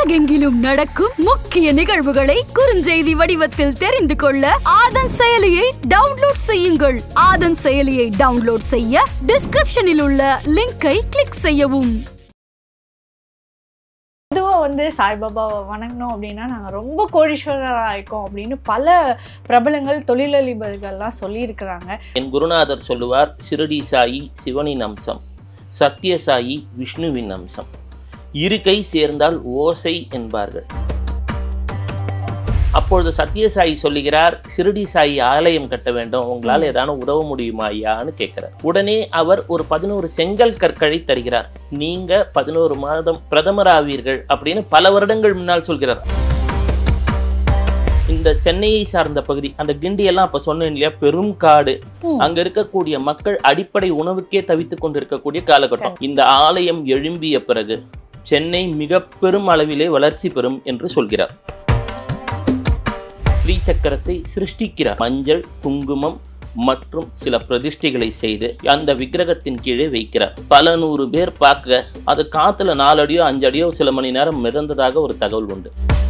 உலகெங்கிலும் நடக்கும் முக்கிய நிகழ்வுகளை குறுஞ்செய்தி வடிவத்தில் தெரிந்து கொள்ள ஆதன் செயலியை டவுன்லோட் செய்யுங்கள். ஆதன் செயலியை டவுன்லோட் செய்ய டிஸ்கிரிப்ஷனில் உள்ள லிங்கை கிளிக் செய்யவும். பொதுவாக சாய்பாபாவை வணங்கணும் அப்படின்னா நாங்கள் ரொம்ப கோடீஸ்வரராக இருக்கோம் அப்படின்னு பல பிரபலங்கள் தொழிலதிபர்கள்லாம் சொல்லியிருக்கிறாங்க. என் குருநாதர் சொல்லுவார், ஷிரடி சாயி சிவனின் அம்சம், சத்ய சாயி விஷ்ணுவின் அம்சம், இரு கை சேர்ந்தால் ஓசை என்பார்கள். அப்பொழுது சத்யசாயி சொல்லுகிறார், ஷிரடி சாயி ஆலயம் கட்ட வேண்டும், உங்களால் ஏதான உதவ முடியுமா ஐயான்னு கேட்கிறார். உடனே அவர் ஒரு 11 செங்கல் கற்களை தருகிறார். நீங்க 11 மாதம் பிரதமராவீர்கள் அப்படின்னு பல வருடங்கள் முன்னால் சொல்கிறார். இந்த சென்னையை சார்ந்த பகுதி, அந்த கிண்டி எல்லாம் அப்ப சொன்னேன் இல்லையா, பெரும் காடு, அங்க இருக்கக்கூடிய மக்கள் அடிப்படை உணவுக்கே தவித்துக் கொண்டிருக்கக்கூடிய காலகட்டம். இந்த ஆலயம் எழும்பிய பிறகு சென்னை மிக பெரும் அளவிலே வளர்ச்சி பெறும் என்று சொல்கிறார். ஸ்ரீ சக்கரத்தை சிருஷ்டிக்கிறார். மஞ்சள், குங்குமம் மற்றும் சில பிரதிஷ்டைகளை செய்து அந்த விக்கிரகத்தின் கீழே வைக்கிறார். பல 100 பேர் பார்க்க அது காத்துல 4 அடியோ 5 அடியோ சில மணி நேரம் மிதந்ததாக ஒரு தகவல் உண்டு.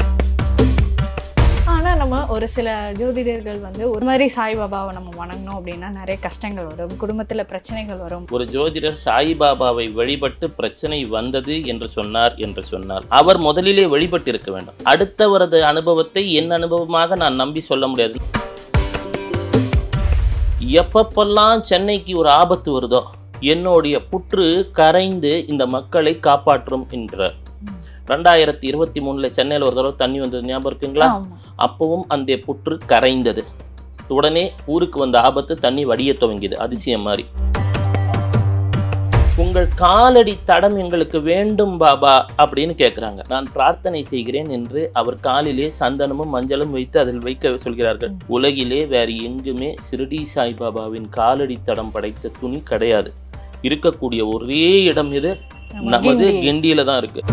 நம்ம ஒரு சில ஜோதிடர்கள் ஒரு மாதிரி சாய்பாபாவை நம்ம வணங்கணும் அப்படின்னா நிறைய கஷ்டங்கள் வரும், குடும்பத்துல பிரச்சனைகள் வரும். ஒரு ஜோதிடர் சாய்பாபாவை வழிபட்டு பிரச்சனை வந்தது என்று சொன்னார் அவர் முதலிலே வழிபட்டு இருக்க வேண்டும். அடுத்தவரது அனுபவத்தை என் அனுபவமாக நான் நம்பி சொல்ல முடியாது. எப்பப்பெல்லாம் சென்னைக்கு ஒரு ஆபத்து வருதோ என்னுடைய புற்று கரைந்து இந்த மக்களை காப்பாற்றும் என்கிறார். 2023 சென்னையில் ஒரு தடவை தண்ணி வந்தது ஞாபகம் இருக்குங்களா? அப்பவும் அந்த புற்று கரைந்தது. உடனே ஊருக்கு வந்த ஆபத்து தண்ணி வடிய துவங்கியது, அதிசயம் மாதிரி. உங்கள் காலடி தடம் எங்களுக்கு வேண்டும் பாபா அப்படின்னு கேட்கிறாங்க. நான் பிரார்த்தனை செய்கிறேன் என்று அவர் காலிலே சந்தனமும் மஞ்சளும் வைத்து அதில் வைக்க சொல்கிறார்கள். உலகிலே வேறு எங்குமே ஷிரடி சாய்பாபாவின் காலடி தடம் படைத்த துணி கிடையாது. இருக்கக்கூடிய ஒரே இடம் இது நமது கிண்டியில தான் இருக்கு.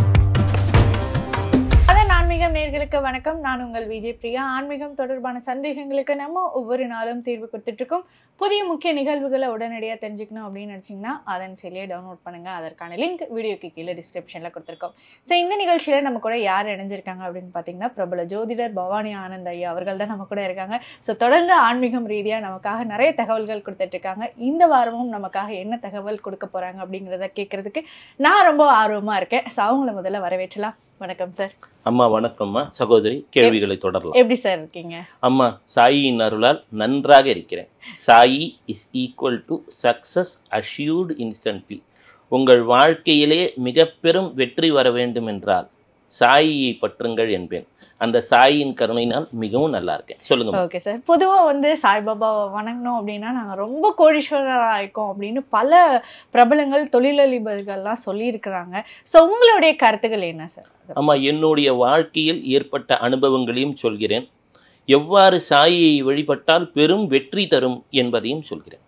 நேயர்களுக்கு வணக்கம், நான் உங்கள் விஜய் பிரியா. ஆன்மீகம் தொடர்பான சந்தேகங்களுக்கு நம்ம ஒவ்வொரு நாளும் தீர்வு கொடுத்துட்டு இருக்கோம். புதிய முக்கிய நிகழ்வுகளை உடனடியாக தெரிஞ்சுக்கணும் அப்படின்னு நினச்சிங்கன்னா அதன் செயலியை டவுன்லோட் பண்ணுங்க. அதற்கான லிங்க் வீடியோக்கு கீழே டிஸ்கிரிப்ஷனில் கொடுத்துருக்கோம். ஸோ இந்த நிகழ்ச்சியில் நம்ம கூட யார் இணைஞ்சிருக்காங்க அப்படின்னு பார்த்தீங்கன்னா, பிரபல ஜோதிடர் பவானி ஆனந்த் ஐயா அவர்கள் தான் நம்ம கூட இருக்காங்க. ஸோ தொடர்ந்து ஆன்மீகம் ரீதியாக நமக்காக நிறைய தகவல்கள் கொடுத்துட்டு இருக்காங்க. இந்த வாரமும் நமக்காக என்ன தகவல் கொடுக்க போறாங்க அப்படிங்கிறத கேட்கறதுக்கு நான் ரொம்ப ஆர்வமா இருக்கேன். ஸோ அவங்கள முதல்ல வரவேற்றலாம். வணக்கம் சார். அம்மா வணக்கம்மா. சகோதரி, கேள்விகளை தொடரலாம். எப்படி சார் இருக்கீங்க? அம்மா, சாயியின் அருளால் நன்றாக இருக்கிறேன். Sai is equal to success assured instantly. உங்கள் வாழ்க்கையிலே மிக பெரும் வெற்றி வர வேண்டும் என்றால் சாயியை பற்றுங்கள் என்பேன். அந்த சாயின் கருணையினால் மிகவும் நல்லா இருக்கேன். சொல்லுங்க. Okay sir. பொதுவாக சாய்பாபாவை வணங்கணும் அப்படின்னா நாங்கள் ரொம்ப கோடீஸ்வரராக இருக்கோம் அப்படின்னு பல பிரபலங்கள் தொழிலதிபர்கள்லாம் சொல்லியிருக்கிறாங்க. ஸோ உங்களுடைய கருத்துக்கள் என்ன சார்? ஆமா, என்னுடைய வாழ்க்கையில் ஏற்பட்ட அனுபவங்களையும் சொல்கிறேன். எவ்வாறு சாயியை வழிபட்டால் பெரும் வெற்றி தரும் என்பதையும் சொல்கிறேன்.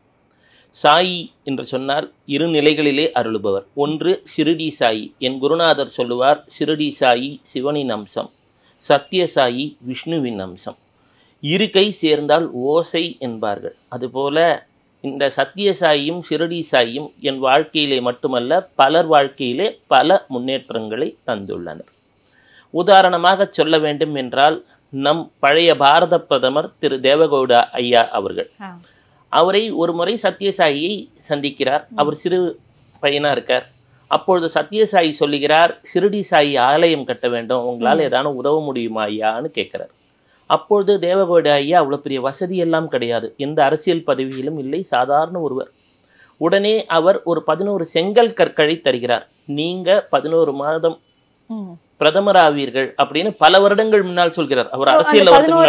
சாயி என்று சொன்னால் 2 நிலைகளிலே அருளுபவர். ஒன்று ஷிரடி சாயி. என் குருநாதர் சொல்லுவார், ஷிரடி சாயி சிவனின் அம்சம், சத்ய சாயி விஷ்ணுவின் அம்சம், இரு கை சேர்ந்தால் ஓசை என்பார்கள். அதுபோல இந்த சத்ய சாயியும் ஷிரடி சாயியும் என் வாழ்க்கையிலே மட்டுமல்ல பலர் வாழ்க்கையிலே பல முன்னேற்றங்களை தந்துள்ளனர். உதாரணமாக சொல்ல வேண்டும் என்றால், நம் பழைய பாரத பிரதமர் திரு தேவகவுடா ஐயா அவர்கள், அவரை ஒரு முறை சத்யசாயியை சந்திக்கிறார். அவர் சிறு பையனா இருக்கார். அப்பொழுது சத்யசாயி சொல்லுகிறார், ஷிரடி சாயி ஆலயம் கட்ட வேண்டும், உங்களால் ஏதான உதவ முடியுமா ஐயான்னு கேட்கிறார். அப்பொழுது தேவகவுடா ஐயா அவ்வளோ பெரிய வசதி எல்லாம் கிடையாது, எந்த அரசியல் பதவியிலும் இல்லை, சாதாரண ஒருவர். உடனே அவர் ஒரு 11 செங்கல் கற்களை தருகிறார். நீங்க 11 மாதம் பிரதமராவீர்கள் அப்படின்னு பல வருடங்கள் முன்னால் சொல்கிறார். அவர் அரசியல்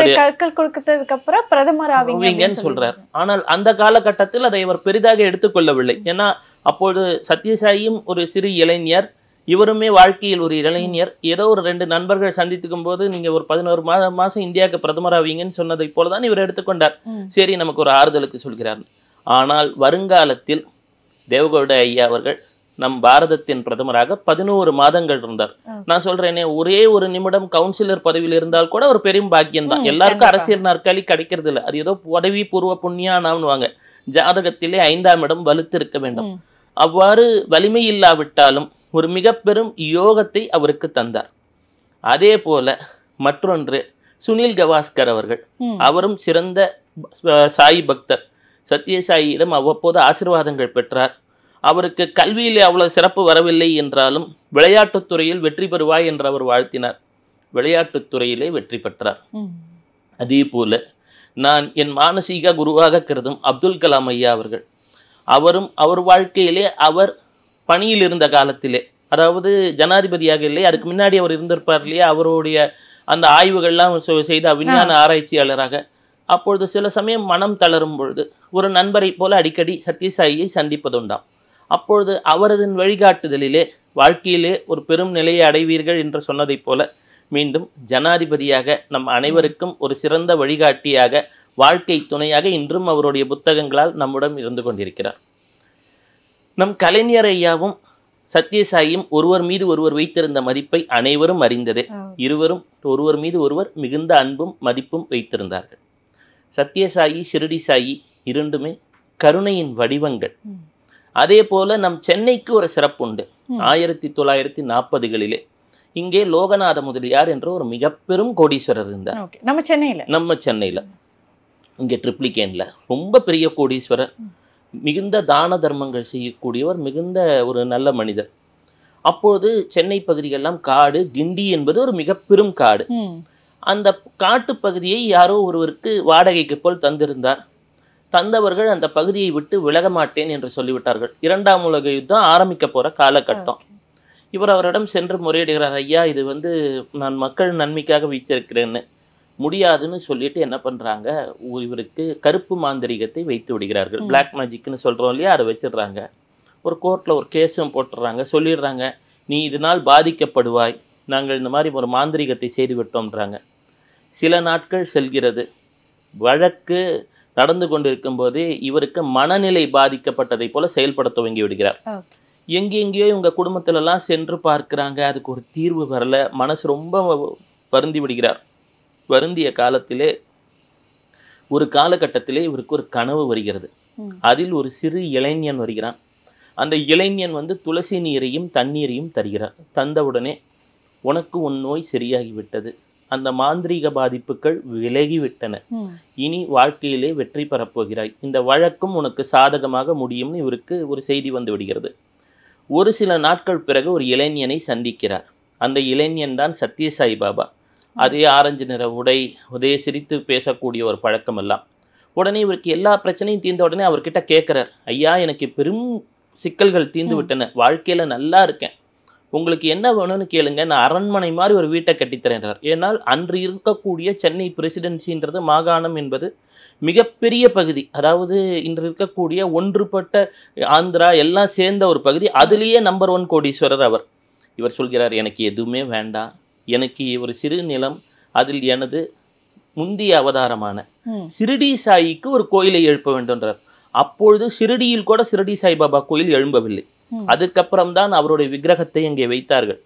பிரதமராவீங்கன்னு சொல்றார். ஆனால் அந்த காலகட்டத்தில் அதை அவர் பெரிதாக எடுத்துக்கொள்ளவில்லை. ஏன்னா அப்போது சத்யசாயியும் ஒரு சிறு இளைஞர், இவருமே வாழ்க்கையில் ஒரு இளைஞர். ஏதோ ஒரு 2 நண்பர்கள் சந்தித்துக்கும் போது நீங்க ஒரு 11 மாசம் இந்தியாவுக்கு பிரதமராவீங்கன்னு சொன்னதை போலதான் இவர் எடுத்துக்கொண்டார். சரி, நமக்கு ஒரு ஆறுதலுக்கு சொல்கிறார். ஆனால் வருங்காலத்தில் தேவகவுடா ஐயா அவர்கள் நம் பாரதத்தின் பிரதமராக 11 மாதங்கள் இருந்தார். நான் சொல்றேனே, ஒரே ஒரு நிமிடம் கவுன்சிலர் பதவியில் இருந்தால் கூட ஒரு பெரும் பாக்கியம் தான். எல்லாருக்கும் அரசியல் நாற்காலி கிடைக்கிறது இல்லை. அது ஏதோ பதவி பூர்வ புண்ணியானாம்னு வாங்க. ஜாதகத்திலே 5ஆம் இடம் வலுத்து இருக்க வேண்டும். அவ்வாறு வலிமை இல்லாவிட்டாலும் ஒரு மிக பெரும் யோகத்தை அவருக்கு தந்தார். அதே போல மற்றொன்று சுனில் கவாஸ்கர் அவர்கள், அவரும் சிறந்த சாய் பக்தர். சத்யசாயியிடம் அவ்வப்போது ஆசீர்வாதங்கள் பெற்றார். அவருக்கு கல்வியில் அவ்வளவு சிறப்பு வரவில்லை என்றாலும் விளையாட்டுத்துறையில் வெற்றி பெறுவாய் என்று அவர் வாழ்த்தினார். விளையாட்டுத்துறையிலே வெற்றி பெற்றார். அதே போல நான் என் மானசீக குருவாக கருதும் அப்துல் கலாம் ஐயா அவர்கள், அவரும் அவர் வாழ்க்கையிலே அவர் பணியில் இருந்த காலத்திலே, அதாவது ஜனாதிபதியாக இல்லை, அதுக்கு முன்னாடி அவர் இருந்திருப்பார் இல்லையா, அவருடைய அந்த ஆய்வுகள்லாம் செய்த விஞ்ஞான ஆராய்ச்சியாளராக, அப்பொழுது சில சமயம் மனம் தளரும் பொழுது ஒரு நண்பரை போல அடிக்கடி சத்யசாயியை சந்திப்பதுண்டாம். அப்பொழுது அவரது வழிகாட்டுதலிலே வாழ்க்கையிலே ஒரு பெரும் நிலையை அடைவீர்கள் என்று சொன்னதைப் போல மீண்டும் ஜனாதிபதியாக நம் அனைவருக்கும் ஒரு சிறந்த வழிகாட்டியாக, வாழ்க்கை துணையாக இன்றும் அவருடைய புத்தகங்களால் நம்முடன் இருந்து கொண்டிருக்கிறார். நம் கலைஞர் ஐயாவும் சத்யசாயியும் ஒருவர் மீது ஒருவர் வைத்திருந்த மதிப்பை அனைவரும் அறிந்ததே. இருவரும் ஒருவர் மீது ஒருவர் மிகுந்த அன்பும் மதிப்பும் வைத்திருந்தார்கள். சத்யசாயி, ஷிரடி சாயி இரண்டுமே கருணையின் வடிவங்கள். அதே போல நம் சென்னைக்கு ஒரு சிறப்பு உண்டு. 1940களிலே இங்கே லோகநாத முதலியார் என்ற ஒரு மிக பெரும் கோடீஸ்வரர் இருந்தார். நம்ம சென்னையில இங்கே ட்ரிப்ளிகேன்ல ரொம்ப பெரிய கோடீஸ்வரர், மிகுந்த தான தர்மங்கள் செய்யக்கூடியவர், மிகுந்த ஒரு நல்ல மனிதர். அப்போது சென்னை பகுதிகளெல்லாம் காடு, கிண்டி என்பது ஒரு மிக பெரும் காடு. அந்த காட்டு பகுதியை யாரோ ஒருவருக்கு வாடகைக்கு போல் தந்திருந்தார். தந்தவர்கள் அந்த பகுதியை விட்டு விலக மாட்டேன் என்று சொல்லிவிட்டார்கள். 2ஆம் உலக யுத்தம் ஆரம்பிக்க போற காலகட்டம். இவர் அவரிடம் சென்று முறையிடுகிறார், ஐயா இது நான் மக்கள் நன்மைக்காக வைச்சிருக்கிறேன்னு. முடியாதுன்னு சொல்லிட்டு என்ன பண்றாங்க, இவருக்கு கருப்பு மாந்திரிகத்தை வைத்து விடுகிறார்கள். பிளாக் மேஜிக்னு சொல்றோம் இல்லையா, அதை வச்சிடுறாங்க. ஒரு கோர்ட்ல ஒரு கேஸும் போட்டுடுறாங்க. சொல்லிடுறாங்க, நீ இதனால் பாதிக்கப்படுவாய், நாங்கள் இந்த மாதிரி ஒரு மாந்திரிகத்தை செய்து விட்டோம்ன்றாங்க. சில நாட்கள் செல்கிறது. வழக்கு நடந்து கொண்டிருக்கும் போதே இவருக்கு மனநிலை பாதிக்கப்பட்டதை போல செயல்பட துவங்கி விடுகிறார். எங்கெங்கேயோ இவங்க குடும்பத்திலெல்லாம் சென்று பார்க்கிறாங்க, அதுக்கு ஒரு தீர்வு வரல. மனசு ரொம்ப வருந்தி விடுகிறார். வருந்திய காலத்திலே ஒரு காலகட்டத்திலே இவருக்கு ஒரு கனவு வருகிறது. அதில் ஒரு சிறு இளைஞன் வருகிறான். அந்த இளைஞன் துளசி நீரையும் தண்ணீரையும் தருகிறார். தந்தவுடனே உனக்கு உன் நோய் சரியாகிவிட்டது, அந்த மாந்திரீக பாதிப்புகள் விலகிவிட்டன, இனி வாழ்க்கையிலே வெற்றி பெறப்போகிறாய், இந்த வழக்கும் உனக்கு சாதகமாக முடியும்னு இவருக்கு ஒரு செய்தி வந்து விடுகிறது. ஒரு சில நாட்கள் பிறகு ஒரு இளைஞனை சந்திக்கிறார். அந்த இளைஞன் தான் சத்யசாய் பாபா. அதே ஆரஞ்சு நிற உடை, அதே சிரித்து பேசக்கூடிய ஒரு பழக்கம் எல்லாம். உடனே இவருக்கு எல்லா பிரச்சனையும் தீர்ந்த உடனே அவர்கிட்ட கேட்குறார், ஐயா எனக்கு பெரும் சிக்கல்கள் தீர்ந்து விட்டன, வாழ்க்கையில் நல்லா இருக்கேன், உங்களுக்கு என்ன வேணும்னு கேளுங்க, நான் அரண்மனை மாதிரி ஒரு வீட்டை கட்டித்தரேன்றார். ஏன்னால் அன்று இருக்கக்கூடிய சென்னை பிரசிடென்சின்றது, மாகாணம் என்பது மிகப்பெரிய பகுதி. அதாவது இன்று இருக்கக்கூடிய ஒன்றுபட்ட ஆந்திரா எல்லாம் சேர்ந்த ஒரு பகுதி. அதுலேயே நம்பர் 1 கோடீஸ்வரர் அவர். இவர் சொல்கிறார், எனக்கு எதுவுமே வேண்டாம், எனக்கு ஒரு சிறு நிலம், அதில் எனது முந்திய அவதாரமான ஷிரடி சாயிக்கு ஒரு கோயிலை எழுப்ப வேண்டும்ன்றார். அப்பொழுது ஷிரடியில் கூட ஷிரடி சாய்பாபா கோயில் எழும்பவில்லை. அதுக்கப்புறம் தான் அவருடைய விக்கிரகத்தை இங்கே வைத்தார்கள்.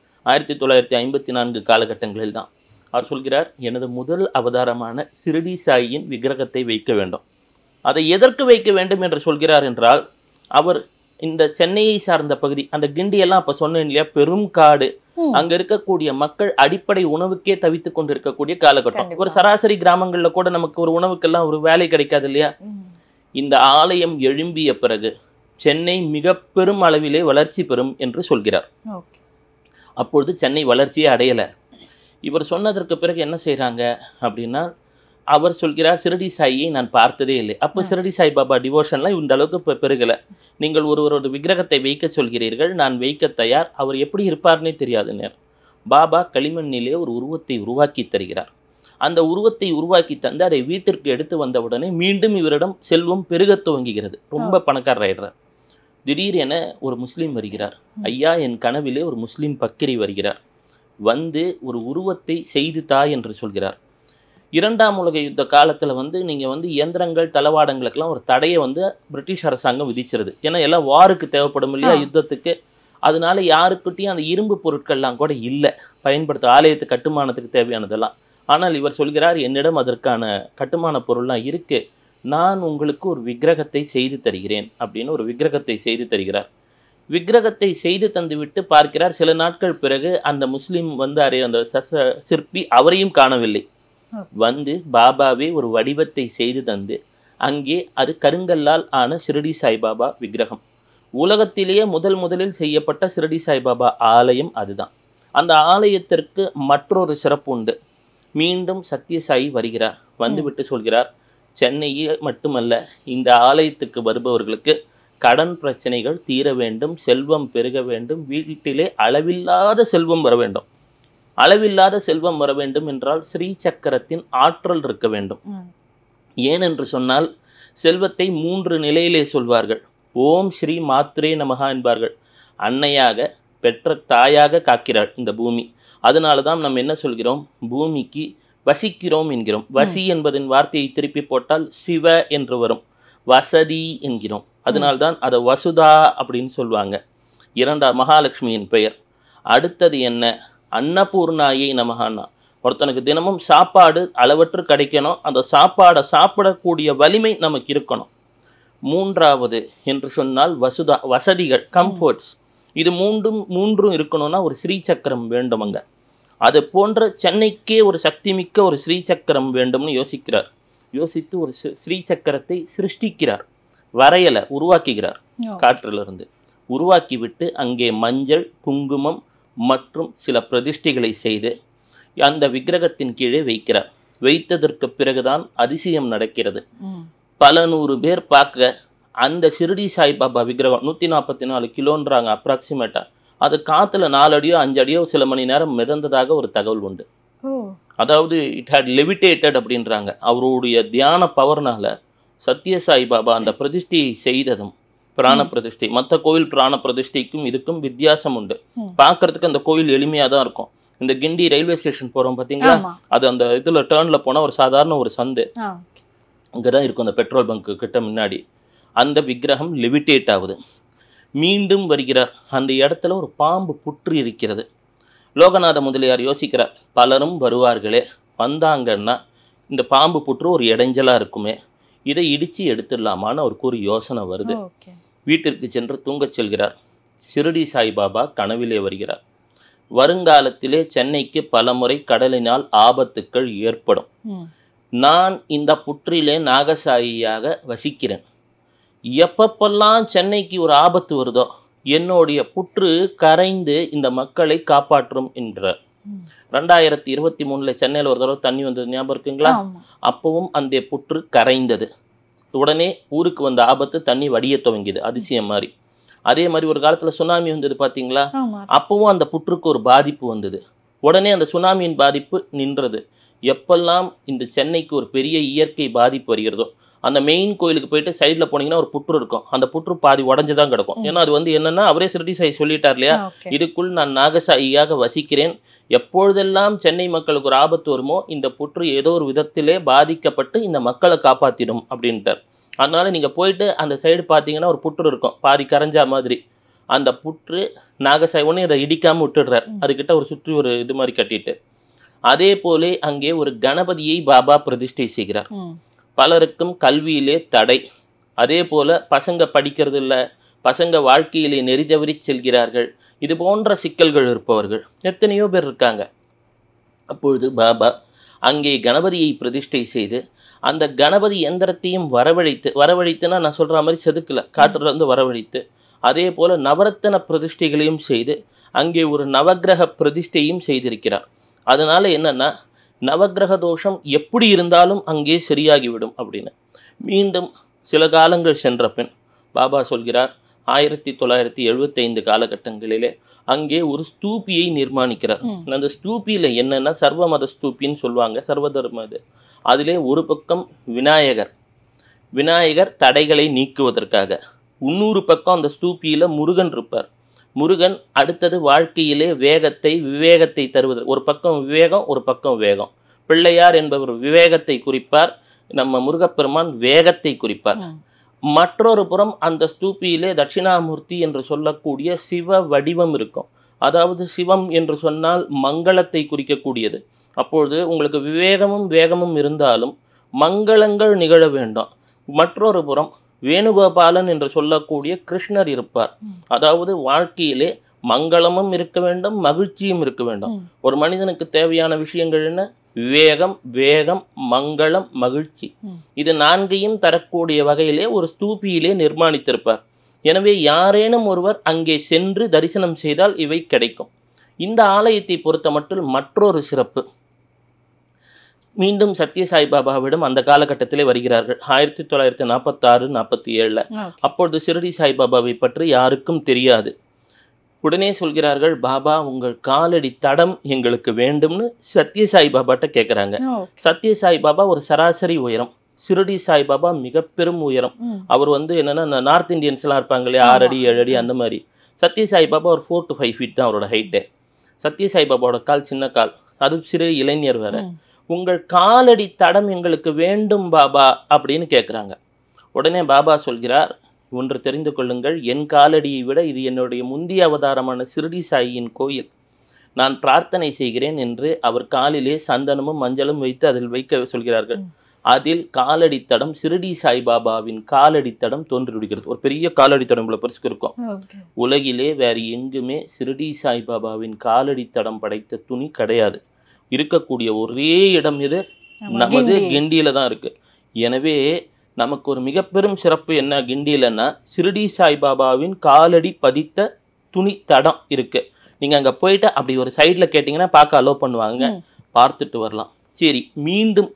1954 காலகட்டங்களில் தான் அவர் சொல்கிறார், எனது முதல் அவதாரமான ஷிரடி சாயின் விக்கிரகத்தை வைக்க வேண்டும். அதை எதற்கு வைக்க வேண்டும் என்று சொல்கிறார் என்றால், அவர் இந்த சென்னையை சார்ந்த பகுதி, அந்த கிண்டியெல்லாம் அப்ப சொன்னேன் இல்லையா, பெரும் காடு, அங்க இருக்கக்கூடிய மக்கள் அடிப்படை உணவுக்கே தவித்து கொண்டு இருக்கக்கூடிய காலகட்டம். ஒரு சராசரி கிராமங்கள்ல கூட நமக்கு ஒரு உணவுக்கெல்லாம் ஒரு வேலை கிடைக்காது இல்லையா. இந்த ஆலயம் எழும்பிய பிறகு சென்னை மிக பெரும் அளவிலே வளர்ச்சி பெறும் என்று சொல்கிறார். அப்பொழுது சென்னை வளர்ச்சியே அடையலை. இவர் சொன்னதற்கு பிறகு என்ன செய்கிறாங்க அப்படின்னா, அவர் சொல்கிறார், ஷிரடி சாயியை நான் பார்த்ததே இல்லை. அப்போ ஷிரடி சாய் பாபா டிவோஷன்லாம் இந்த அளவுக்கு பெருகலை. நீங்கள் ஒருவரோட விக்கிரகத்தை வைக்க சொல்கிறீர்கள், நான் வைக்க தயார். அவர் எப்படி இருப்பார்னே தெரியாது. பாபா களிமண்ணிலே ஒரு உருவத்தை உருவாக்கி தருகிறார். அந்த உருவத்தை உருவாக்கி தந்து அதை வீட்டிற்கு எடுத்து வந்தவுடனே மீண்டும் இவரிடம் செல்வம் பெருக துவங்குகிறது. ரொம்ப பணக்காரராயிடுறார். திடீரென ஒரு முஸ்லீம் வருகிறார். ஐயா, என் கனவிலே ஒரு முஸ்லீம் பக்கிரி வருகிறார். வந்து ஒரு உருவத்தை செய்து தா என்று சொல்கிறார். 2ஆம் உலக யுத்த காலத்தில் நீங்கள் இயந்திரங்கள் தளவாடங்களுக்கெல்லாம் ஒரு தடையை பிரிட்டிஷ் அரசாங்கம் விதிச்சிருது. ஏன்னா எல்லாம் வாருக்கு தேவைப்படும் இல்லையா, யுத்தத்துக்கு. அதனால யாருக்கிட்டையும் அந்த இரும்பு பொருட்கள்லாம் கூட இல்லை பயன்படுத்த, ஆலயத்து கட்டுமானத்துக்கு தேவையானதெல்லாம். ஆனால் இவர் சொல்கிறார், என்னிடம் அதற்கான கட்டுமான பொருள்லாம் இருக்குது, நான் உங்களுக்கு ஒரு விக்கிரகத்தை செய்து தருகிறேன் அப்படின்னு ஒரு விக்கிரகத்தை செய்து தருகிறார். விக்கிரகத்தை செய்து தந்துவிட்டு பார்க்கிறார். சில நாட்கள் பிறகு அந்த முஸ்லீம் வந்தாரே அந்த சிற்பி, அவரையும் காணவில்லை. வந்து பாபாவே ஒரு வடிவத்தை செய்து தந்து அங்கே அது கருங்கல்லால் ஆன ஷிரடி சாய்பாபா விக்கிரகம். உலகத்திலேயே முதலில் செய்யப்பட்ட ஷிரடி சாய்பாபா ஆலயம் அதுதான். அந்த ஆலயத்திற்கு மற்றொரு சிறப்பு உண்டு. மீண்டும் சத்யசாயி வருகிறார். வந்துவிட்டு சொல்கிறார், சென்னையே மட்டுமல்ல, இந்த ஆலயத்துக்கு வருபவர்களுக்கு கடன் பிரச்சனைகள் தீர வேண்டும், செல்வம் பெருக வேண்டும், வீட்டிலே அளவில்லாத செல்வம் வர வேண்டும். அளவில்லாத செல்வம் வர வேண்டும் என்றால் ஸ்ரீ சக்கரத்தின் ஆற்றல் இருக்க வேண்டும். ஏனென்று சொன்னால் செல்வத்தை 3 நிலையிலே சொல்வார்கள். ஓம் ஸ்ரீ மாத்ரே நமகா என்பார்கள். அன்னையாக பெற்ற தாயாக காக்கிறாள் இந்த பூமி. அதனால தான் நம்ம என்ன சொல்கிறோம், பூமிக்கு வசிக்கிறோம் என்கிறோம். வசி என்பதன் வார்த்தையை திருப்பி போட்டால் சிவ என்று வரும். வசதி என்கிறோம். அதனால்தான் அதை வசுதா அப்படின்னு சொல்லுவாங்க. 2 மகாலட்சுமியின் பெயர். அடுத்தது என்ன, அன்னபூர்ணாயை நமகான்னா. ஒருத்தனுக்கு தினமும் சாப்பாடு அளவற்று கிடைக்கணும். அந்த சாப்பாடை சாப்பிடக்கூடிய வலிமை நமக்கு இருக்கணும். 3வது என்று சொன்னால் வசுதா, வசதிகள், கம்ஃபர்ட்ஸ். இது மூன்றும் இருக்கணும்னா ஒரு ஸ்ரீ சக்கரம் வேண்டும் அங்க. அது போன்ற சென்னைக்கே ஒரு சக்தி மிக்க ஒரு ஸ்ரீ சக்கரம் வேண்டும்னு யோசிக்கிறார். யோசித்து ஒரு ஸ்ரீ சக்கரத்தை சிருஷ்டிக்கிறார். வரையலை, உருவாக்குகிறார். காற்றிலிருந்து உருவாக்கி விட்டு அங்கே மஞ்சள், குங்குமம் மற்றும் சில பிரதிஷ்டைகளை செய்து அந்த விக்கிரகத்தின் கீழே வைக்கிறார். வைத்ததற்கு பிறகுதான் அதிசயம் நடக்கிறது. பல 100 பேர் பார்க்க அந்த ஷிரடி சாய்பாபா விக்கிரகம் 144 கிலோன்றாங்க அப்ராக்சிமேட்டா. அது காற்றுல 4 அடியோ 5 அடியோ சில மணி நேரம் மிதந்ததாக ஒரு தகவல் உண்டு. அதாவது இட் ஹேட் லெவிடேட்டட் அப்படின்றாங்க. அவருடைய தியான பவர்னால சத்யசாய் பாபா அந்த பிரதிஷ்டையை செய்ததும், பிராண பிரதிஷ்டை, மற்ற கோவில் பிராண பிரதிஷ்டைக்கும் இதுக்கும் வித்தியாசம் உண்டு. பார்க்கறதுக்கு அந்த கோவில் எளிமையாக தான் இருக்கும். இந்த கிண்டி ரயில்வே ஸ்டேஷன் போகிறோம் பார்த்தீங்களா, அது அந்த இதில் டேர்னில் போனால் ஒரு சாதாரண ஒரு சந்து அங்கே தான் இருக்கும். அந்த பெட்ரோல் பங்க்கு கிட்ட முன்னாடி அந்த விக்கிரகம் லெவிடேட் ஆகுது. மீண்டும் வருகிறார். அந்த இடத்துல ஒரு பாம்பு புற்று இருக்கிறது. லோகநாத முதலியார் யோசிக்கிறார், பலரும் வருவார்களே, வந்தாங்கன்னா இந்த பாம்பு புற்று ஒரு இடைஞ்சலாக இருக்குமே, இதை இடித்து எடுத்துடலாமான்னு அவருக்கு ஒரு யோசனை வருது. வீட்டிற்கு சென்று தூங்கச் செல்கிறார். ஷிரடி சாய்பாபா கனவிலே வருகிறார். வருங்காலத்திலே சென்னைக்கு பலமுறை கடலினால் ஆபத்துக்கள் ஏற்படும். நான் இந்த புற்றிலே நாகசாயியாக வசிக்கிறேன். எப்பப்பெல்லாம் சென்னைக்கு ஒரு ஆபத்து வருதோ என்னுடைய புற்று கரைந்து இந்த மக்களை காப்பாற்றும் என்கிறார். 2023 சென்னையில் ஒரு தடவை தண்ணி வந்தது ஞாபகம் இருக்குங்களா? அப்பவும் அந்த புற்று கரைந்தது. உடனே ஊருக்கு வந்த ஆபத்து தண்ணி வடிய துவங்கியது, அதிசயம் மாதிரி. அதே மாதிரி ஒரு காலத்துல சுனாமி வந்தது பார்த்தீங்களா? அப்பவும் அந்த புற்றுக்கு ஒரு பாதிப்பு வந்தது. உடனே அந்த சுனாமியின் பாதிப்பு நின்றது. எப்பெல்லாம் இந்த சென்னைக்கு ஒரு பெரிய இயற்கை பாதிப்பு வருகிறதோ, அந்த மெயின் கோயிலுக்கு போயிட்டு சைடில் போனீங்கன்னா ஒரு புற்று இருக்கும். அந்த புற்று பாதி உடஞ்சுதான் கிடக்கும். ஏன்னா அது வந்து என்னன்னா, அவரே ஷிரடி சாய் சொல்லிட்டார் இல்லையா, இதுக்குள் நான் நாகசாயியாக வசிக்கிறேன். எப்பொழுதெல்லாம் சென்னை மக்களுக்கு ஒரு ஆபத்து வருமோ இந்த புற்று ஏதோ ஒரு விதத்திலே பாதிக்கப்பட்டு இந்த மக்களை காப்பாற்றிடும் அப்படின்ட்டார். அதனால நீங்கள் போயிட்டு அந்த சைடு பார்த்தீங்கன்னா ஒரு புற்று இருக்கும், பாதி கரைஞ்சா மாதிரி. அந்த புற்று நாகசாய் ஒன்று அதை இடிக்காமல் விட்டுடுறார். அதுக்கிட்ட ஒரு சுற்றி ஒரு இது மாதிரி கட்டிட்டு. அதே போலே அங்கே ஒரு கணபதியை பாபா பிரதிஷ்டை செய்கிறார். பலருக்கும் கல்வியிலே தடை. அதே போல பசங்க படிக்கிறது இல்லை, பசங்க வாழ்க்கையிலே நெறி தவறி செல்கிறார்கள். இது போன்ற சிக்கல்கள் இருப்பவர்கள் எத்தனையோ பேர் இருக்காங்க. அப்பொழுது பாபா அங்கே கணபதியை பிரதிஷ்டை செய்து அந்த கணபதி எந்திரத்தையும் வரவழைத்துனா நான் சொல்கிற மாதிரி செதுக்கல, காற்றுலேருந்து வரவழைத்து, அதே போல் நவரத்தன பிரதிஷ்டைகளையும் செய்து அங்கே ஒரு நவக்கிரக பிரதிஷ்டையும் செய்திருக்கிறார். அதனால என்னன்னா, நவக்கிரக தோஷம் எப்படி இருந்தாலும் அங்கே சரியாகிவிடும் அப்படின்னு. மீண்டும் சில காலங்கள் சென்ற பின் பாபா சொல்கிறார், 1975 காலகட்டங்களிலே அங்கே ஒரு ஸ்தூபியை நிர்மாணிக்கிறார். அந்த ஸ்தூபியில் என்னன்னா, சர்வமத ஸ்தூபின்னு சொல்லுவாங்க, சர்வதர்ம இது. அதிலே ஒரு பக்கம் விநாயகர் தடைகளை நீக்குவதற்காக, இன்னொரு பக்கம் அந்த ஸ்தூபியில் முருகன் இருப்பார். முருகன் அடுத்தது வாழ்க்கையிலே விவேகத்தை தருவது. ஒரு பக்கம் விவேகம், ஒரு பக்கம் வேகம். பிள்ளையார் என்பவர் விவேகத்தை குறிப்பார், நம்ம முருகப்பெருமான் வேகத்தை குறிப்பார். மற்றொரு புறம் அந்த ஸ்தூபியிலே தட்சிணாமூர்த்தி என்று சொல்லக்கூடிய சிவ வடிவம் இருக்கும். அதாவது சிவம் என்று சொன்னால் மங்களத்தை குறிக்கக்கூடியது. அப்பொழுது உங்களுக்கு விவேகமும் வேகமும் இருந்தாலும் மங்களங்கள் நிகழ வேண்டும். மற்றொரு புறம் வேணுகோபாலன் என்று சொல்லக்கூடிய கிருஷ்ணர் இருப்பார். அதாவது வாழ்க்கையிலே மங்களமும் இருக்க வேண்டும், மகிழ்ச்சியும் இருக்க வேண்டும். ஒரு மனிதனுக்கு தேவையான விஷயங்கள் என்ன? விவேகம், வேகம், மங்களம், மகிழ்ச்சி. இது நான்கையும் தரக்கூடிய வகையிலே ஒரு ஸ்தூபியிலே நிர்மாணித்திருப்பார். எனவே யாரேனும் ஒருவர் அங்கே சென்று தரிசனம் செய்தால் இவை கிடைக்கும். இந்த ஆலயத்தை பொறுத்த மட்டும் மற்றொரு சிறப்பு. மீண்டும் சத்ய சாய்பாபாவிடம் அந்த காலகட்டத்திலே வருகிறார்கள். 1946-47. அப்பொழுது ஷிரடி சாய்பாபாவை பற்றி யாருக்கும் தெரியாது. உடனே சொல்கிறார்கள், பாபா உங்கள் காலடி தடம் எங்களுக்கு வேண்டும்னு சத்ய சாய்பாபாட்ட கேட்குறாங்க. சத்ய சாய்பாபா ஒரு சராசரி உயரம், ஷிரடி சாய்பாபா மிக பெரும் உயரம். அவர் என்னன்னா இந்த நார்த் இந்தியன்ஸ்லாம் இருப்பாங்க இல்லையா, 6 அடி 7 அடி அந்த மாதிரி. சத்ய சாய்பாபா ஒரு 4 to 5 feet தான் அவரோட ஹைட்டு. சத்ய சாய்பாபாவோட கால் சின்ன கால், அது சிறு இளைஞர் வேற. உங்கள் காலடி தடம் எங்களுக்கு வேண்டும் பாபா அப்படின்னு கேட்குறாங்க. உடனே பாபா சொல்கிறார், ஒன்று தெரிந்து கொள்ளுங்கள், என் காலடியை விட இது என்னுடைய முந்திய அவதாரமான ஷிரடி சாயின் கோயில். நான் பிரார்த்தனை செய்கிறேன் என்று அவர் காலிலே சந்தனமும் மஞ்சளும் வைத்து அதில் வைக்க சொல்கிறார்கள். அதில் காலடித்தடம் ஷிரடி சாய்பாபாவின் காலடித்தடம் தோன்றிவிடுகிறது. ஒரு பெரிய காலடித்தடம் இவ்வளவு பெருசுக்கு இருக்கும். உலகிலே வேறு எங்குமே ஷிரடி சாய்பாபாவின் காலடித்தடம் படைத்த துணி கிடையாது. இருக்கக்கூடிய ஒரே இடம் இது நமது கிண்டியில தான் இருக்கு. எனவே நமக்கு ஒரு மிக பெரும் சிறப்பு என்ன கிண்டியிலன்னா, ஷிரடி சாய்பாபாவின் காலடி பதித்த துணி தடம் இருக்கு. நீங்க அங்க போயிட்டு அப்படி ஒரு சைட்ல கேட்டீங்கன்னா பார்க்க அலோ பண்ணுவாங்க, பார்த்துட்டு வரலாம். சரி, மீண்டும்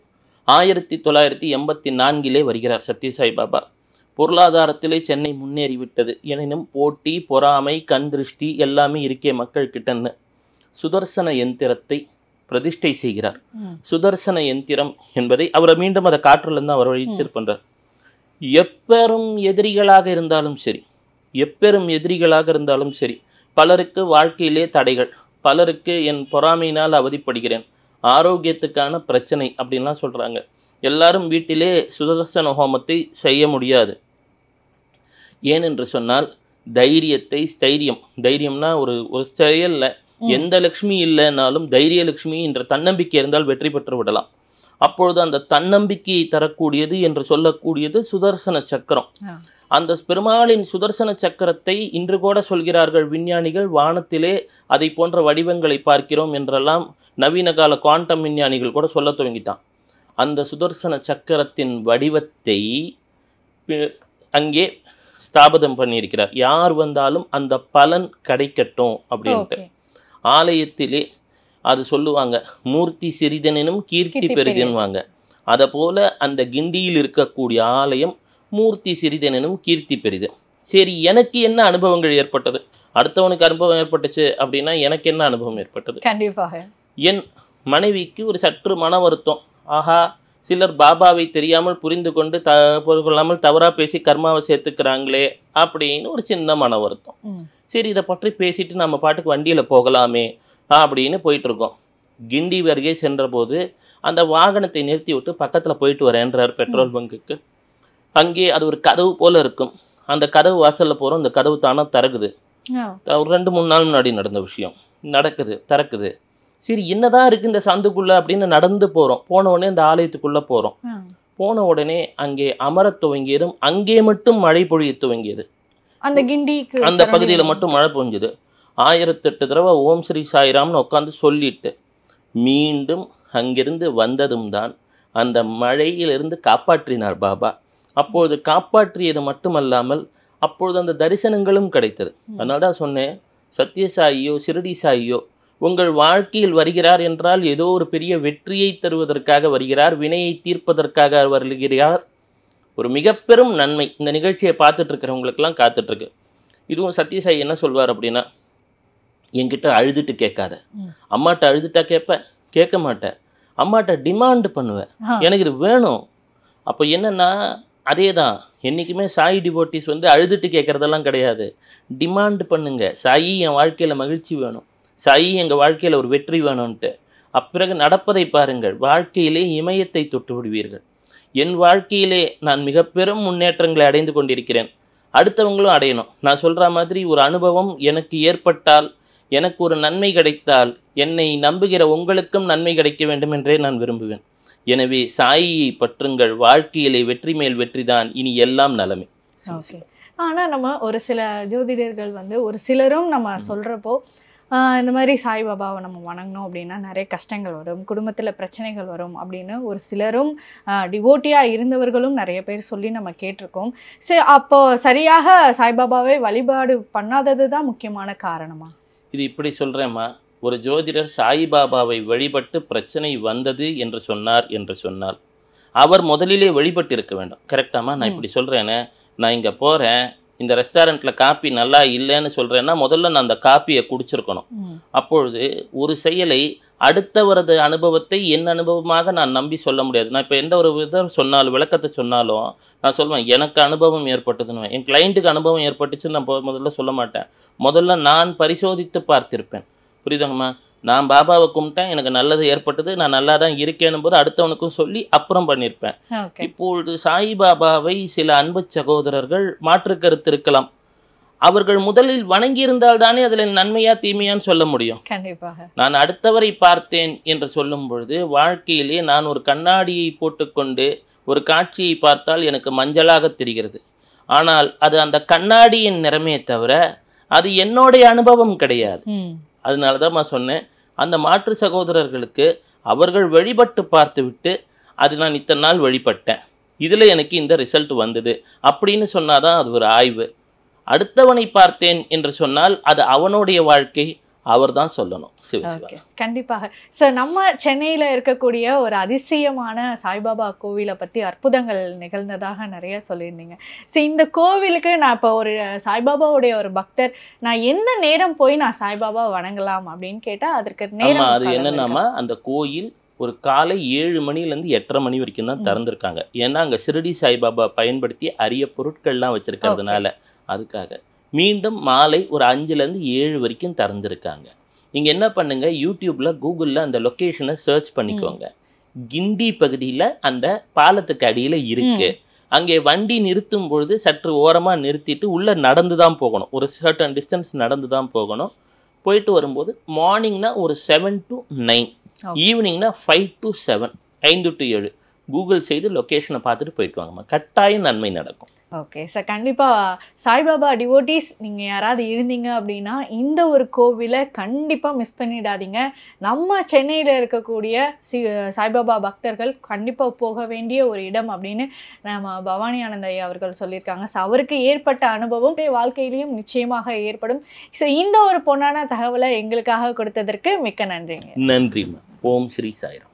1984 வருகிறார் சத்ய சாய்பாபா. பொருளாதாரத்திலே சென்னை முன்னேறிவிட்டது. எனினும் போட்டி, பொறாமை, கண் திருஷ்டி எல்லாமே இருக்கே மக்கள் கிட்டன்னு சுதர்சன எந்திரத்தை பிரதிஷ்டை செய்கிறார். சுதர்சன எந்திரம் என்பதை அவரை மீண்டும் அதை காற்றுல இருந்து அவர் வழிச்சர் பண்றார். எப்பெரும் எதிரிகளாக இருந்தாலும் சரி, எப்பெரும் எதிரிகளாக இருந்தாலும் சரி, பலருக்கு வாழ்க்கையிலே தடைகள், பலருக்கு என் பொறாமையினால் அவதிப்படுகிறேன், ஆரோக்கியத்துக்கான பிரச்சனை அப்படின்லாம் சொல்றாங்க. எல்லாரும் வீட்டிலே சுதர்சன ஹோமத்தை செய்ய முடியாது. ஏனென்று சொன்னால் தைரியத்தை, தைரியம்னா ஒரு செயல்ல எந்த லட்சுமி இல்லைனாலும் தைரிய லட்சுமி என்ற தன்னம்பிக்கை இருந்தால் வெற்றி பெற்று விடலாம். அப்பொழுது அந்த தன்னம்பிக்கையை தரக்கூடியது என்று சொல்லக்கூடியது சுதர்சன சக்கரம். அந்த பெருமாளின் சுதர்சன சக்கரத்தை இன்று கூட சொல்கிறார்கள் விஞ்ஞானிகள், வானத்திலே அதை போன்ற வடிவங்களை பார்க்கிறோம் என்றெல்லாம் நவீன கால குவாண்டம் விஞ்ஞானிகள் கூட சொல்ல துவங்கிட்டான். அந்த சுதர்சன சக்கரத்தின் வடிவத்தை அங்கே ஸ்தாபனம் பண்ணியிருக்கிறார். யார் வந்தாலும் அந்த பலன் கிடைக்கட்டும் அப்படின்ட்டு. ஆலயத்திலே அது சொல்லுவாங்க, மூர்த்தி சிறிதனும் கீர்த்தி பெரிதென்வாங்க. அதை போல அந்த கிண்டியில் இருக்கக்கூடிய ஆலயம் மூர்த்தி சிறிதனும் கீர்த்தி பெரிது. சரி, எனக்கு என்ன அனுபவங்கள் ஏற்பட்டது, அடுத்தவனுக்கு அனுபவம் ஏற்பட்டுச்சு அப்படின்னா எனக்கு என்ன அனுபவம் ஏற்பட்டது? கண்டிப்பாக என் மனைவிக்கு ஒரு சற்று மன வருத்தம். ஆஹா, சிலர் பாபாவை தெரியாமல் புரிந்து கொண்டு கொள்ளாமல் தவறா பேசி கர்மாவை சேர்த்துக்கிறாங்களே அப்படின்னு ஒரு சின்ன மன வருத்தம். சரி, இதை பற்றி பேசிட்டு நம்ம பாட்டுக்கு வண்டியில போகலாமே அப்படின்னு போயிட்டு இருக்கோம். கிண்டி அருகே சென்ற போது அந்த வாகனத்தை நிறுத்தி விட்டு பக்கத்துல போயிட்டு வரேன்றார் பெட்ரோல் பங்குக்கு. அங்கே அது ஒரு கதவு போல இருக்கும். அந்த கதவு வாசல்ல போறோம், அந்த கதவு தானா திறக்குது. ஒரு 2-3 நாள் முன்னாடி நடந்த விஷயம். நடக்குது, திறக்குது. சரி, என்னதான் இருக்கு இந்த சந்துக்குள்ள அப்படின்னு நடந்து போறோம். போன உடனே இந்த ஆலயத்துக்குள்ள போறோம். போன உடனே அங்கே அமர துவங்கியதும் அங்கே மட்டும் மழை பொழிய துவங்கியது. அந்த கிண்டிக்கு அந்த பகுதியில மட்டும் மழை பொழிஞ்சது. 1008 தடவை ஓம் ஸ்ரீ சாய்ராம்னு உட்காந்து சொல்லிட்டு மீண்டும் அங்கிருந்து வந்ததும் தான் அந்த மழையிலிருந்து காப்பாற்றினார் பாபா. அப்பொழுது காப்பாற்றியது மட்டுமல்லாமல் அப்பொழுது அந்த தரிசனங்களும் கிடைத்தது. அதனால தான் சொன்னேன், சத்யசாயியோ ஷிரடி சாயியோ உங்கள் வாழ்க்கையில் வருகிறார் என்றால் ஏதோ ஒரு பெரிய வெற்றியை தருவதற்காக வருகிறார், வினையை தீர்ப்பதற்காக வருகிறார். ஒரு மிக பெரும் நன்மை இந்த நிகழ்ச்சியை பார்த்துட்டு இருக்கிறவங்களுக்கெல்லாம் காத்துட்ருக்கு. இதுவும் சத்யசாயி என்ன சொல்வார் அப்படின்னா, என்கிட்ட அழுதுட்டு கேட்காத, அம்மாட்ட அழுதுட்டா கேட்க மாட்டேன், அம்மாட்ட டிமாண்ட் பண்ணுவேன், எனக்கு இது வேணும். அப்போ என்னன்னா அதே தான், என்றைக்குமே சாயி டிவோட்டிஸ் அழுதுட்டு கேட்குறதெல்லாம் கிடையாது, டிமாண்ட் பண்ணுங்க. சாயி என் வாழ்க்கையில் மகிழ்ச்சி வேணும், சாயி எங்கள் வாழ்க்கையில் ஒரு வெற்றி வேணும்ன்ட்டு. அப்பிறகு நடப்பதை பாருங்கள், வாழ்க்கையிலே இமயத்தை தொட்டு விடுவீர்கள். என் வாழ்க்கையிலே நான் மிக பெரும் முன்னேற்றங்களை அடைந்து கொண்டிருக்கிறேன், அடுத்தவங்களும் அடையணும். நான் சொல்கிற மாதிரி ஒரு அனுபவம் எனக்கு ஏற்பட்டால், எனக்கு ஒரு நன்மை கிடைத்தால், என்னை நம்புகிற உங்களுக்கும் நன்மை கிடைக்க வேண்டும் என்றே நான் விரும்புவேன். எனவே சாயியை பற்றுங்கள், வாழ்க்கையிலே வெற்றி மேல் வெற்றிதான், இனி எல்லாம் நலமே. ஓகே. ஆனால் நம்ம ஒரு சில ஜோதிடர்கள் வந்து ஒரு சிலரும் நம்ம சொல்கிறப்போ இந்த மாதிரி சாய்பாபாவை நம்ம வணங்கணும் அப்படின்னா நிறைய கஷ்டங்கள் வரும், குடும்பத்தில் பிரச்சனைகள் வரும் அப்படின்னு ஒரு சிலரும் டிவோட்டியாக இருந்தவர்களும் நிறைய பேர் சொல்லி நம்ம கேட்டிருக்கோம். சரி, அப்போ சரியாக சாய்பாபாவை வழிபாடு பண்ணாதது தான் முக்கியமான காரணமா? இது இப்படி சொல்கிறேம்மா, ஒரு ஜோதிடர் சாய்பாபாவை வழிபட்டு பிரச்சனை வந்தது என்று சொன்னால் அவர் முதலிலே வழிபட்டு இருக்க வேண்டும். கரெக்டாமா? நான் இப்படி சொல்கிறேனே, நான் இங்கே போகிறேன், இந்த ரெஸ்டாரண்ட்டில் காப்பி நல்லா இல்லைன்னு சொல்கிறேன்னா முதல்ல நான் அந்த காப்பியை குடிச்சிருக்கணும். அப்பொழுது ஒரு செயலை அடுத்தவரது அனுபவத்தை என் அனுபவமாக நான் நம்பி சொல்ல முடியாது. நான் இப்போ எந்த ஒரு சொன்னாலும் விளக்கத்தை சொன்னாலும் நான் சொல்லுவேன் எனக்கு அனுபவம் ஏற்பட்டதுன்னு. என் கிளைண்ட்டுக்கு அனுபவம் ஏற்பட்டுச்சுன்னு நான் முதல்ல சொல்ல மாட்டேன். முதல்ல நான் பரிசோதித்து பார்த்திருப்பேன். புரியுதுங்கம்மா? நான் பாபாவை கும்பிட்டேன், எனக்கு நல்லது ஏற்பட்டது, நான் நல்லா தான் இருக்கேனும் போது அடுத்தவனுக்கும் சொல்லி அப்புறம் பண்ணியிருப்பேன். இப்பொழுது சாய்பாபாவை சில அன்பு சகோதரர்கள் மாற்று கருத்து இருக்கலாம். அவர்கள் முதலில் வணங்கியிருந்தால் தானே அதில் நன்மையா தீமையான்னு சொல்ல முடியும். கண்டிப்பாக. நான் அடுத்தவரை பார்த்தேன் என்று சொல்லும் பொழுது வாழ்க்கையிலே நான் ஒரு கண்ணாடியை போட்டுக்கொண்டு ஒரு காட்சியை பார்த்தால் எனக்கு மஞ்சளாக தெரிகிறது. ஆனால் அது அந்த கண்ணாடியின் நிறமே தவிர அது என்னுடைய அனுபவம் கிடையாது. அதனால தான் நான் சொன்னேன், அந்த மாற்று சகோதரர்களுக்கு அவர்கள் வழிபட்டு பார்த்து விட்டு அது நான் இத்தனை நாள் வழிபட்டேன், இதில் எனக்கு இந்த ரிசல்ட் வந்தது அப்படின்னு சொன்னாதான் அது ஒரு ஆய்வு. அடுத்தவனை பார்த்தேன் என்று சொன்னால் அது அவனுடைய வாழ்க்கை, அவர் தான் சொல்லணும். சிவசிவா. கண்டிப்பாக சார். நம்ம சென்னையில் இருக்கக்கூடிய ஒரு அதிசயமான சாய்பாபா கோவிலை பற்றி அற்புதங்கள் நிகழ்ந்ததாக நிறைய சொல்லியிருந்தீங்க. ஸோ இந்த கோவிலுக்கு நான் இப்போ ஒரு சாய்பாபாவுடைய ஒரு பக்தர், நான் எந்த நேரம் போய் நான் சாய்பாபா வணங்கலாம் அப்படின்னு கேட்டால் அதற்கு நேரம் அது என்னன்னாமா, அந்த கோயில் ஒரு காலை 7 மணிலேருந்து 8:30 மணி வரைக்கும் தான் திறந்துருக்காங்க. ஏன்னா அங்கே ஷிரடி சாய்பாபா பயன்படுத்தி அரிய பொருட்கள்லாம் வச்சுருக்கிறதுனால அதுக்காக. மீண்டும் மாலை ஒரு 5லேருந்து 7 வரைக்கும் திறந்துருக்காங்க. நீங்கள் என்ன பண்ணுங்க, யூடியூப்பில் கூகுளில் அந்த லொக்கேஷனை சர்ச் பண்ணிக்கோங்க. கிண்டி பகுதியில் அந்த பாலத்துக்கு அடியில் இருக்கு. அங்கே வண்டி நிறுத்தும் பொழுது சற்று ஓரமாக நிறுத்திட்டு உள்ளே நடந்து தான் போகணும். ஒரு சர்டன் டிஸ்டன்ஸ் நடந்து தான் போகணும். போயிட்டு வரும்போது மார்னிங்னா ஒரு 7 to 9, ஈவினிங்னா 5 to 7, 5 to 7 கூகுள் செய்து லொக்கேஷனை பார்த்துட்டு போயிட்டு வாங்கம்மா. கட்டாயம் நன்மை நடக்கும். Okay sir. கண்டிப்பாக சாய்பாபா டிவோட்டிஸ் நீங்கள் யாராவது இருந்தீங்க அப்படின்னா இந்த ஒரு கோவிலை கண்டிப்பாக மிஸ் பண்ணிடாதீங்க. நம்ம சென்னையில் இருக்கக்கூடிய சாய்பாபா பக்தர்கள் கண்டிப்பாக போக வேண்டிய ஒரு இடம் அப்படின்னு நம்ம பவானி ஆனந்த் ஐயா அவர்கள் சொல்லியிருக்காங்க. ஸோ அவருக்கு ஏற்பட்ட அனுபவம் வாழ்க்கையிலையும் நிச்சயமாக ஏற்படும். ஸோ இந்த ஒரு பொன்னான தகவலை எங்களுக்காக கொடுத்ததற்கு மிக்க நன்றிங்க. நன்றிம்மா. ஓம் ஸ்ரீ சாய்ராம்.